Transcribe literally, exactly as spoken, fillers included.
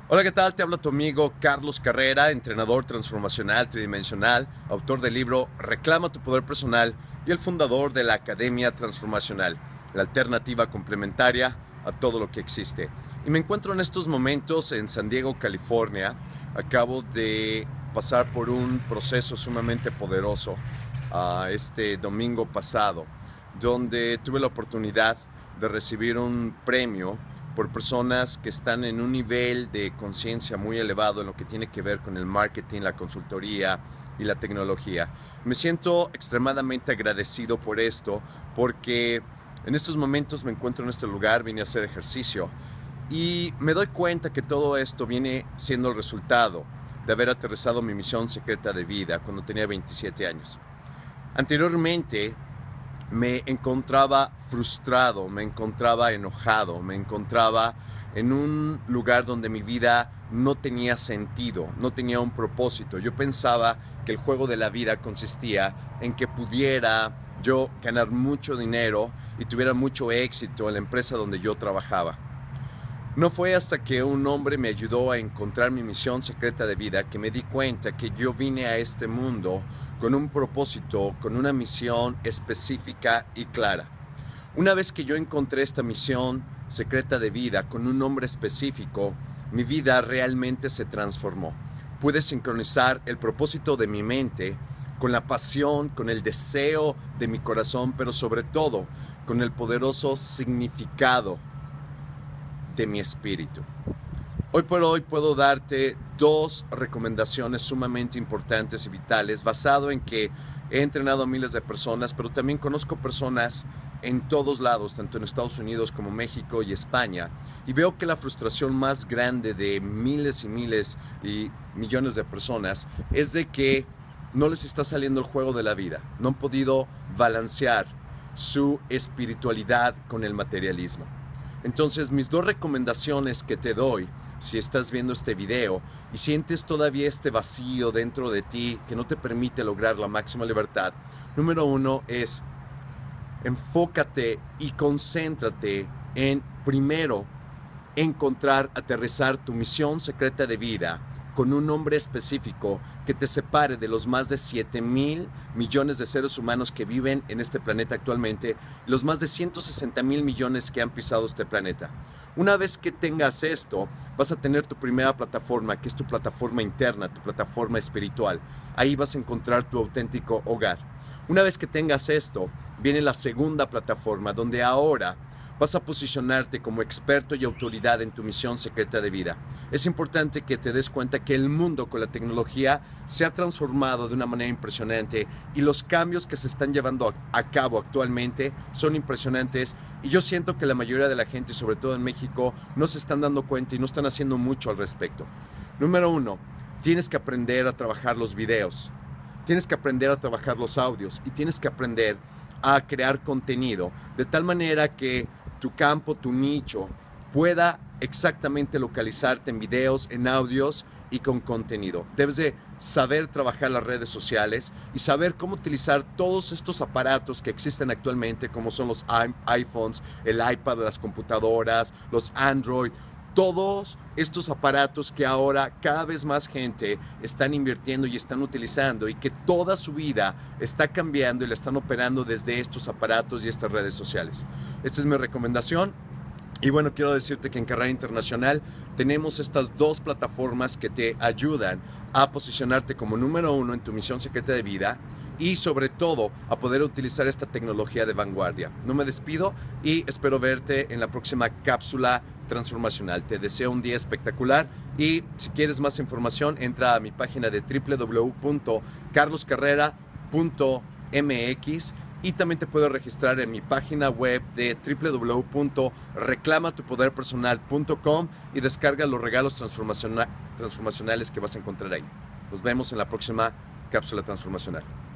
Hola, ¿qué tal? Te habla tu amigo Carlos Carrera, entrenador transformacional tridimensional, autor del libro Reclama tu poder personal y el fundador de la Academia Transformacional, la alternativa complementaria a todo lo que existe. Y me encuentro en estos momentos en San Diego, California. Acabo de pasar por un proceso sumamente poderoso uh, este domingo pasado, donde tuve la oportunidad de recibir un premio por personas que están en un nivel de conciencia muy elevado en lo que tiene que ver con el marketing, la consultoría y la tecnología. Me siento extremadamente agradecido por esto, porque en estos momentos me encuentro en este lugar, vine a hacer ejercicio y me doy cuenta que todo esto viene siendo el resultado de haber aterrizado mi misión secreta de vida cuando tenía veintisiete años. Anteriormente, me encontraba frustrado, me encontraba enojado, me encontraba en un lugar donde mi vida no tenía sentido, no tenía un propósito. Yo pensaba que el juego de la vida consistía en que pudiera yo ganar mucho dinero y tuviera mucho éxito en la empresa donde yo trabajaba. No fue hasta que un hombre me ayudó a encontrar mi misión secreta de vida que me di cuenta que yo vine a este mundo con un propósito, con una misión específica y clara. Una vez que yo encontré esta misión secreta de vida con un nombre específico, mi vida realmente se transformó. Pude sincronizar el propósito de mi mente con la pasión, con el deseo de mi corazón, pero sobre todo con el poderoso significado de mi espíritu. Hoy por hoy puedo darte dos recomendaciones sumamente importantes y vitales, basado en que he entrenado a miles de personas, pero también conozco personas en todos lados, tanto en Estados Unidos como México y España, y veo que la frustración más grande de miles y miles y millones de personas es de que no les está saliendo el juego de la vida, no han podido balancear su espiritualidad con el materialismo. Entonces, mis dos recomendaciones que te doy, si estás viendo este video y sientes todavía este vacío dentro de ti que no te permite lograr la máxima libertad, número uno es: enfócate y concéntrate en, primero, encontrar, aterrizar tu misión secreta de vida con un nombre específico que te separe de los más de siete mil millones de seres humanos que viven en este planeta actualmente, y los más de ciento sesenta mil millones que han pisado este planeta. Una vez que tengas esto, vas a tener tu primera plataforma, que es tu plataforma interna, tu plataforma espiritual. Ahí vas a encontrar tu auténtico hogar. Una vez que tengas esto, viene la segunda plataforma, donde ahora vas a posicionarte como experto y autoridad en tu misión secreta de vida. Es importante que te des cuenta que el mundo con la tecnología se ha transformado de una manera impresionante, y los cambios que se están llevando a cabo actualmente son impresionantes, y yo siento que la mayoría de la gente, sobre todo en México, no se están dando cuenta y no están haciendo mucho al respecto. Número uno, tienes que aprender a trabajar los videos, tienes que aprender a trabajar los audios y tienes que aprender a crear contenido de tal manera que tu campo, tu nicho, pueda exactamente localizarte en videos, en audios y con contenido. Debes de saber trabajar las redes sociales y saber cómo utilizar todos estos aparatos que existen actualmente, como son los iPhones, el iPad, las computadoras, los Android. Todos estos aparatos que ahora cada vez más gente están invirtiendo y están utilizando, y que toda su vida está cambiando y la están operando desde estos aparatos y estas redes sociales. Esta es mi recomendación. Y bueno, quiero decirte que en Carrera Internacional tenemos estas dos plataformas que te ayudan a posicionarte como número uno en tu misión secreta de vida, y sobre todo a poder utilizar esta tecnología de vanguardia. No me despido y espero verte en la próxima cápsula transformacional. Te deseo un día espectacular, y si quieres más información, entra a mi página de w w w punto carlos carrera punto m x, y también te puedes registrar en mi página web de w w w punto reclama tu poder personal punto com y descarga los regalos transformacionales que vas a encontrar ahí. Nos vemos en la próxima cápsula transformacional.